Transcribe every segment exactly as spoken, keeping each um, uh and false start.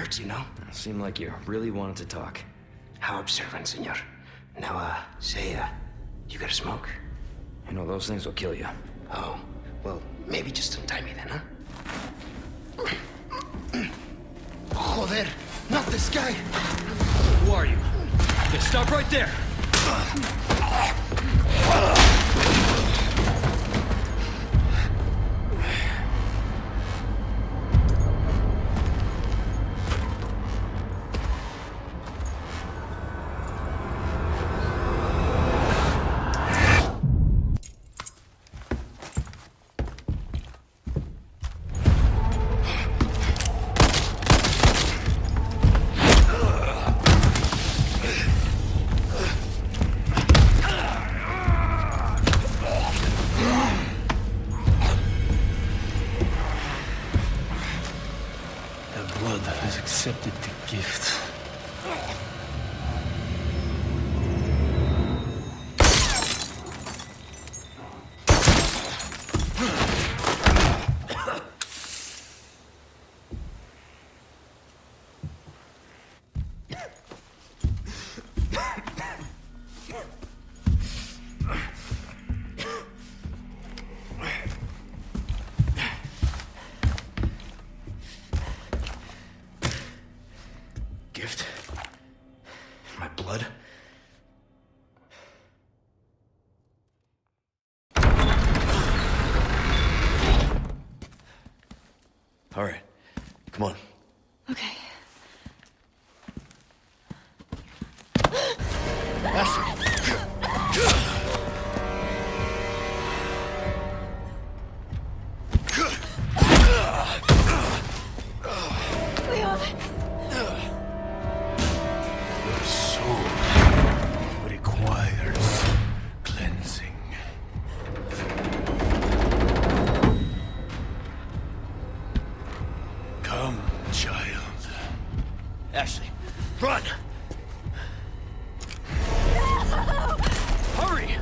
hurts, you know? It seemed like you really wanted to talk. How observant, senor. Now, uh, say, uh, you got a smoke? You know, those things will kill you. Oh, well, maybe just untie me then, huh? Joder, not this guy! Who are you? Okay, stop right there! Accepted the gift. Gift? My blood? All right, come on. Okay. Ashley! Leon! Requires cleansing. Come, child. Ashley, run! Hurry!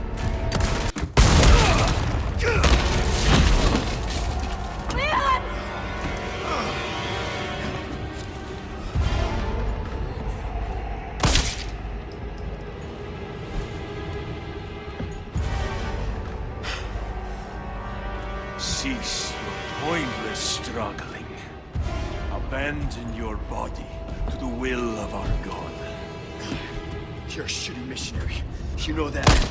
Leon! Cease your pointless struggling. Abandon your body to the will of our God. You're a shitty missionary. You know that.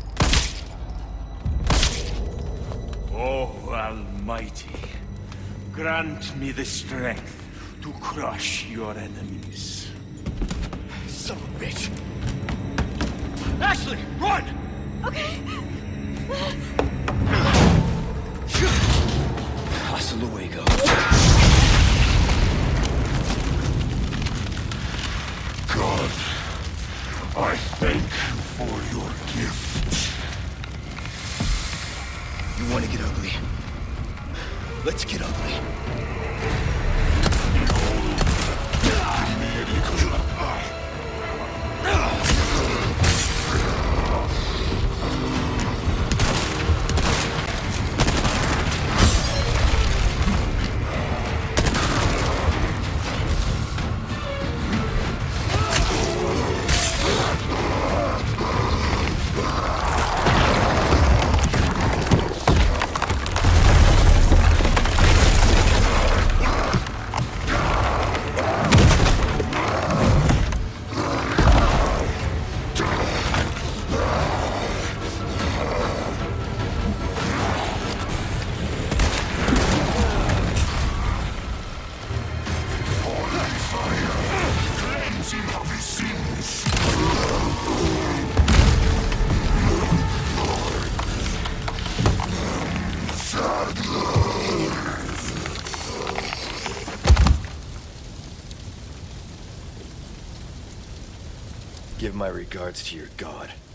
Oh, Almighty, grant me the strength to crush your enemies. Son of a bitch. Ashley, run! Okay. Hasta luego. God, I thank you for your gift. You want to get ugly? Let's get ugly. Give my regards to your god.